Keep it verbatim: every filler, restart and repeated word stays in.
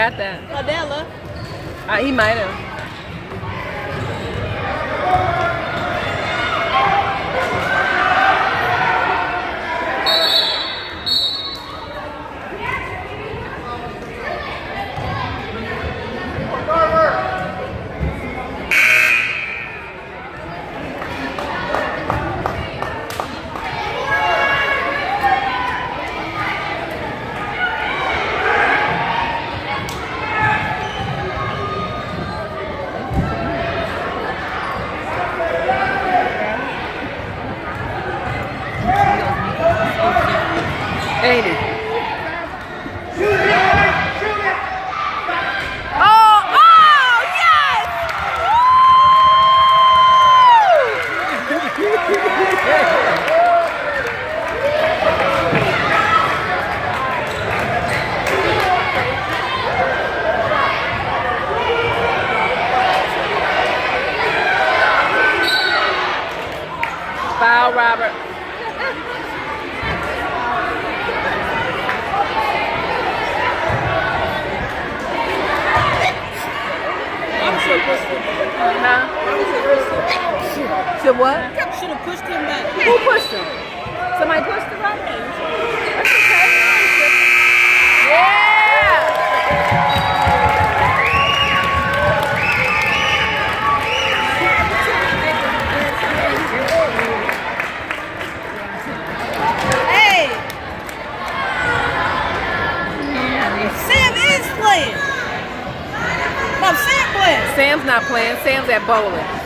got that. Adela. Uh, he might have. Ain't it? Oh, oh, yes! Foul, Robert. Huh? Should what? Should have pushed him back. Who pushed him? Somebody pushed him right? That's okay. Yeah! Hey! Sam is playing. No, Sam playing. Sam's not playing. Sam's at bowling.